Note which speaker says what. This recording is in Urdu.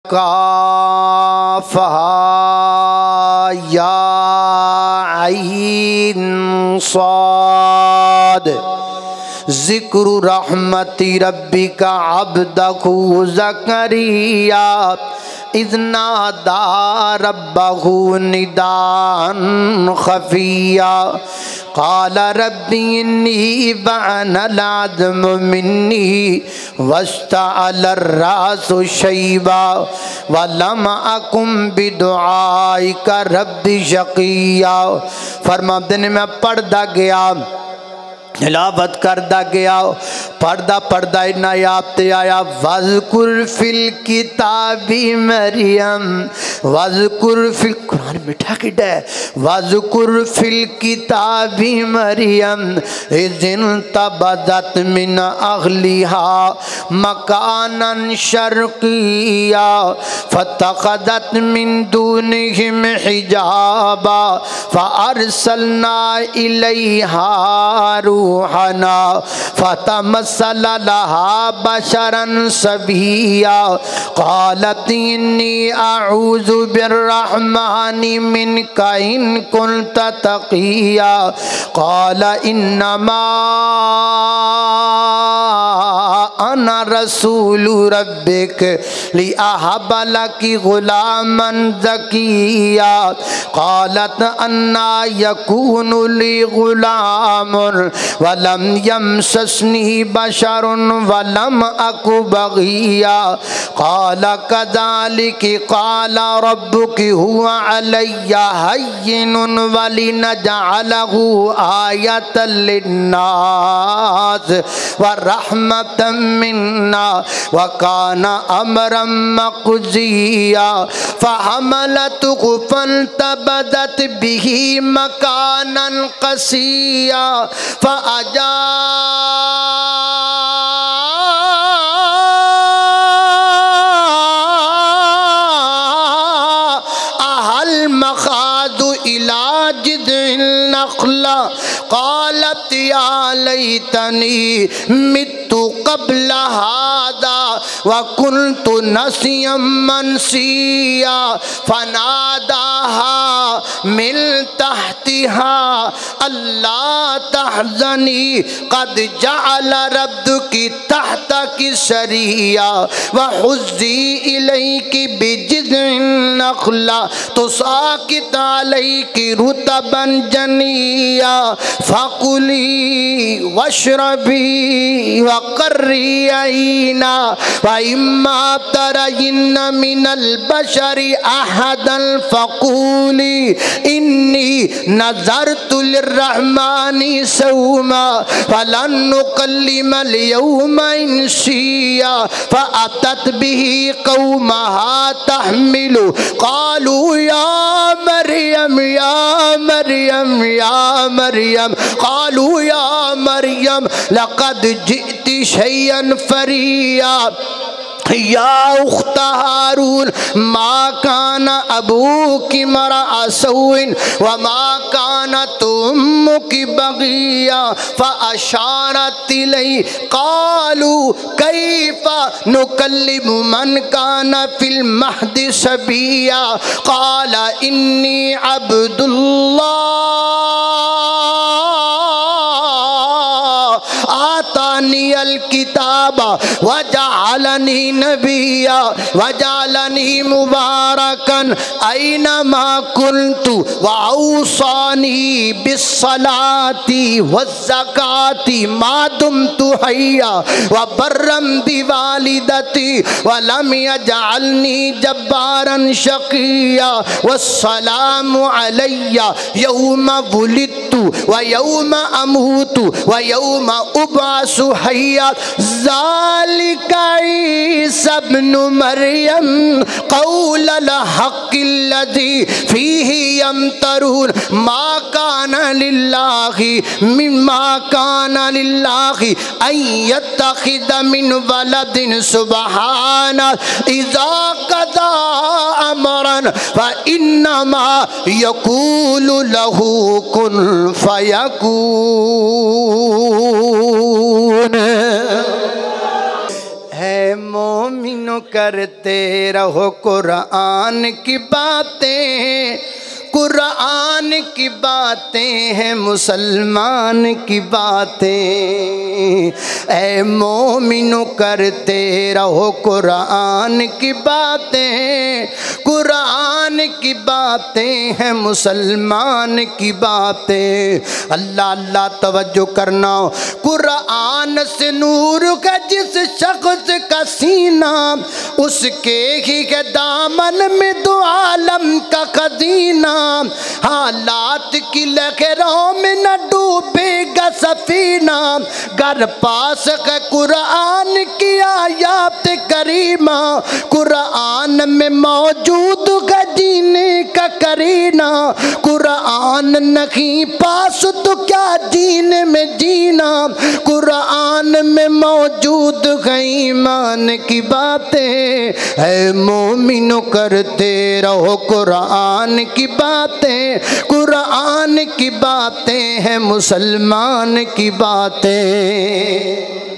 Speaker 1: کافہا یا عین صاد ذکر رحمت ربک عبدہ زکریا اذ نادى ربه نداء خفيا قال رب إني وهن العظم مني واشتعل الرأس شيبا ولم أكن بدعائك رب شقيا۔ فرما دن میں پڑھتا گیا، تلاوت کردا گیا، پڑھدا پڑھدا نایاب تے آیا وَذْكُرْ فِي الْكِتَابِ مریم، وَذْكُرْ فِي قرآن میٹھا کڈا ہے، وَذْكُرْ فِي الْكِتَابِ مریم اِذِ انتبذت من أهلها مكانا شرقيا فاتخذت من دونهم حجابا فأرسلنا إليها روحنا فتمثل لها بشرا سويا قالت إني أعوذ بالرحمن منك إن كنت تقيا قال إنما أنا رسول ربك لأهب لك غلاما زكيا قالت أنى يكون لي غلام ولم يمسسني بشر ولم أك بغيا قال كذلك قال ربك هو علي هين ولنجعله آية للناس ورحمة منا وكان أمرا مقضيا فحملته فانتبذت به مكانا قصيا فأجاءها المخاض إلى جذع النخلة قالت يا ليتني مت قبل هذا وكنت نسيا منسيا فناداها من تحتها ألا تحزني قد جعل ربك تحتك سريا وحزي إليك بجذع النخلة تساقط عليك رطبا جنيا فكلي واشربي وقري عينا وإما ترين من البشر أحدا فقولي إني نذرت للرحمن صوما فلن نكلم اليوم إنسيا فأتت به قومها تحمل قالوا يا مريم يا مريم يا مريم قالوا يا مريم لقد جئت شيئا فريا يا أخت هارون ما كان أبوك امرأ سوء وما كانت أمك بغيا فأشارت إليه قالوا كيف نكلم من كان في المهد صبيا قال إني عبد الله آتاني الكتاب وجعلني نبيا وجعلني مباركا أينما كنت وأوصاني بالصلاة والزكاة ما دمت حيا وبرا بوالدتي ولم يجعلني جبارا شقيا والسلام علي يوم ولدت ويوم أموت ويوم أبعث حيا ذلك عيسى ابن مريم قول الحق الذي فيه يمترون ما كان لله أن يتخذ من ولد سبحانه إذا قضى أمرا فإنما يقول له كن فيكون۔ ہے اے مومنو کرتے رہو قرآن کی باتیں، قرآن کی باتیں ہیں مسلمان کی باتیں، اے مومنو کرتے رہو قرآن کی باتیں، قرآن کی باتیں ہیں مسلمان کی باتیں۔ اللہ اللہ توجہ کرنا، قرآن سے نور کا جس شخص کا سینہ، اس کے ہی کے دامن میں دو عالم کا خزینہ، حالات کی لہروں میں نہ ڈوبے گا سفینہ، گر پاس ہے قرآن کی آیات کریمہ، قرآن میں موجود ہے جینے کا کرینہ، قرآن نہیں پاس تو کیا جینے میں جینا، قرآن میں موجود ہے ایمان کی باتیں، اے مومنو کرتے رہو قرآن کی باتیں، قرآن کی باتیں ہیں مسلمان کی باتیں۔